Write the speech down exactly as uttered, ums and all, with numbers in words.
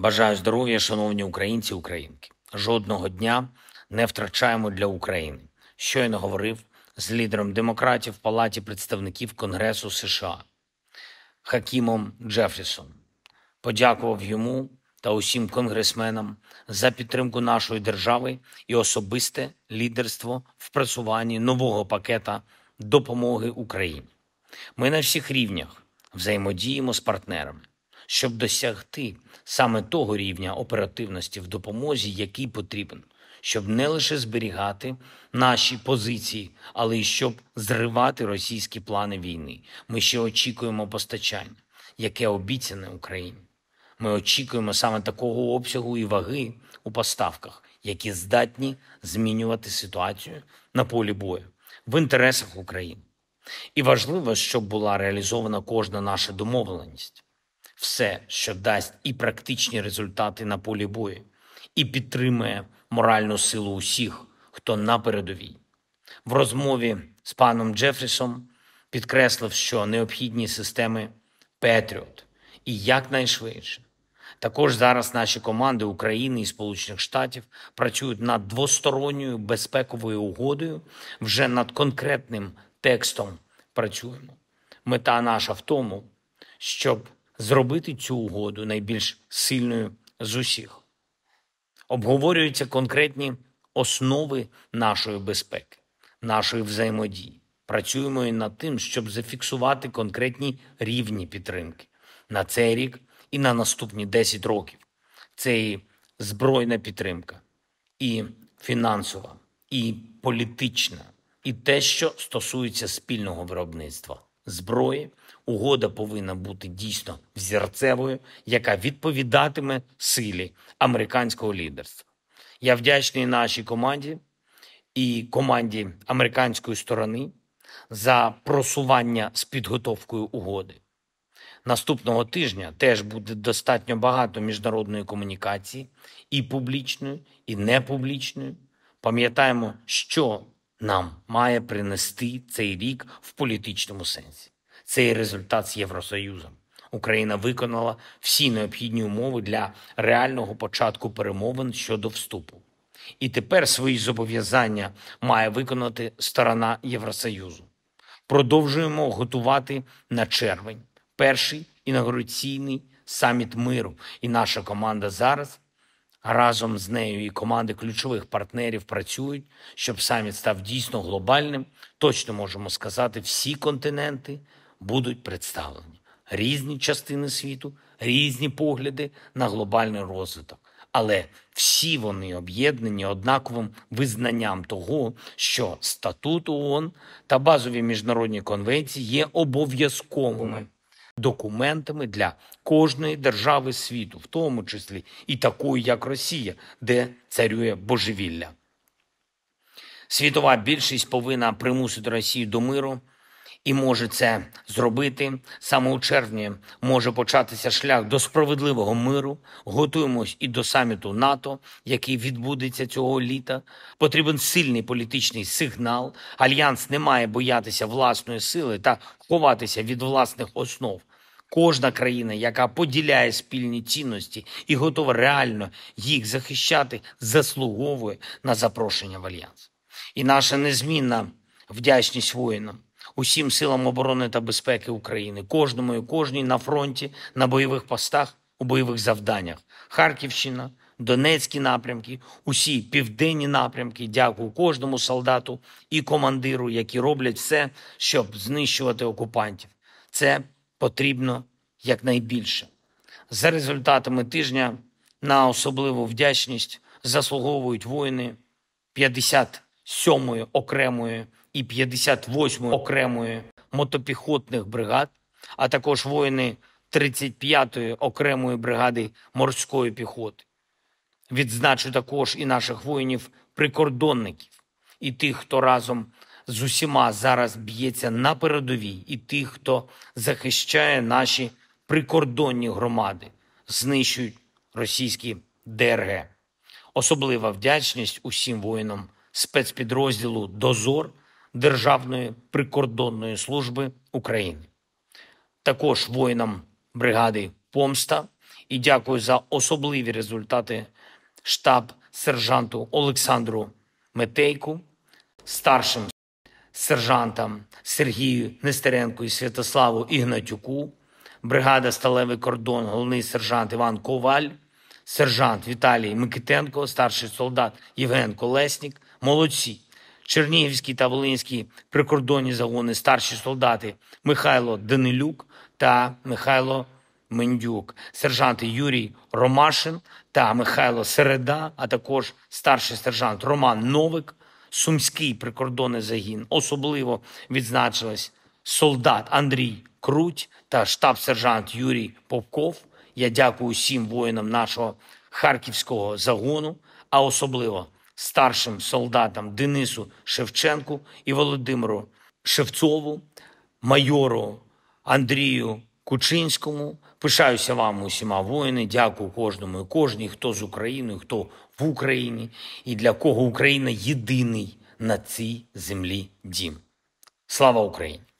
Бажаю здоров'я, шановні українці і українки. Жодного дня не втрачаємо для України. Щойно говорив з лідером демократів в Палаті представників Конгресу США Хакімом Джефрісом. Подякував йому та усім конгресменам за підтримку нашої держави і особисте лідерство в просуванні нового пакета допомоги Україні. Ми на всіх рівнях взаємодіємо з партнерами, щоб досягти саме того рівня оперативності в допомозі, який потрібен, щоб не лише зберігати наші позиції, але й щоб зривати російські плани війни. Ми ще очікуємо постачання, яке обіцяне Україні. Ми очікуємо саме такого обсягу і ваги у поставках, які здатні змінювати ситуацію на полі бою в інтересах України. І важливо, щоб була реалізована кожна наша домовленість. Все, що дасть і практичні результати на полі бою, і підтримує моральну силу усіх, хто на передовій. В розмові з паном Джефрісом підкреслив, що необхідні системи Петріот і якнайшвидше. Також зараз наші команди України і Сполучених Штатів працюють над двосторонньою безпековою угодою, вже над конкретним текстом працюємо. Мета наша в тому, щоб зробити цю угоду найбільш сильною з усіх. Обговорюються конкретні основи нашої безпеки, нашої взаємодії. Працюємо і над тим, щоб зафіксувати конкретні рівні підтримки на цей рік і на наступні десять років. Це і збройна підтримка, і фінансова, і політична, і те, що стосується спільного виробництва зброї. Угода повинна бути дійсно взірцевою, яка відповідатиме силі американського лідерства. Я вдячний нашій команді і команді американської сторони за просування з підготовкою угоди. Наступного тижня теж буде достатньо багато міжнародної комунікації, і публічної, і непублічної. Пам'ятаємо, що нам має принести цей рік в політичному сенсі. Це і результат з Євросоюзом. Україна виконала всі необхідні умови для реального початку перемовин щодо вступу. І тепер свої зобов'язання має виконати сторона Євросоюзу. Продовжуємо готувати на червень перший інаугураційний саміт миру. І наша команда зараз разом з нею і команди ключових партнерів працюють, щоб саміт став дійсно глобальним. Точно можемо сказати, всі континенти будуть представлені. Різні частини світу, різні погляди на глобальний розвиток. Але всі вони об'єднані однаковим визнанням того, що статут ООН та базові міжнародні конвенції є обов'язковими документами для кожної держави світу, в тому числі і такої, як Росія, де царює божевілля. Світова більшість повинна примусити Росію до миру і може це зробити. Саме у червні може початися шлях до справедливого миру. Готуємось і до саміту НАТО, який відбудеться цього літа. Потрібен сильний політичний сигнал. Альянс не має боятися власної сили та ховатися від власних основ. Кожна країна, яка поділяє спільні цінності і готова реально їх захищати, заслуговує на запрошення в Альянс. І наша незмінна вдячність воїнам, усім силам оборони та безпеки України, кожному і кожній на фронті, на бойових постах, у бойових завданнях. Харківщина, Донецькі напрямки, усі південні напрямки. Дякую кожному солдату і командиру, які роблять все, щоб знищувати окупантів. Це потрібно якнайбільше. За результатами тижня на особливу вдячність заслуговують воїни п'ятдесят сьомої окремої і п'ятдесят восьмої окремої мотопіхотних бригад, а також воїни тридцять п'ятої окремої бригади морської піхоти. Відзначу також і наших воїнів-прикордонників, і тих, хто разом з усіма зараз б'ється на передовій, і тих, хто захищає наші прикордонні громади, знищують російські ДРГ. Особлива вдячність усім воїнам спецпідрозділу «Дозор» Державної прикордонної служби України. Також воїнам бригади «Помста» І дякую за особливі результати штаб-сержанту Олександру Метейку, старшим сержантам Сергію Нестеренку і Святославу Ігнатюку, бригада «Сталевий кордон», головний сержант Іван Коваль, сержант Віталій Микитенко, старший солдат Євген Колеснік. Молодці! Чернігівський та Волинський прикордонні загони, старші солдати Михайло Данилюк та Михайло Мендюк, сержанти Юрій Ромашин та Михайло Середа, а також старший сержант Роман Новик, Сумський прикордонний загін. Особливо відзначились солдат Андрій Круть та штаб-сержант Юрій Попков. Я дякую всім воїнам нашого харківського загону, а особливо старшим солдатам Денису Шевченку і Володимиру Шевцову, майору Андрію Кучинському. Пишаюся вам усіма, воїни. Дякую кожному і кожній, хто з Україною, хто в Україні і для кого Україна єдиний на цій землі дім. Слава Україні!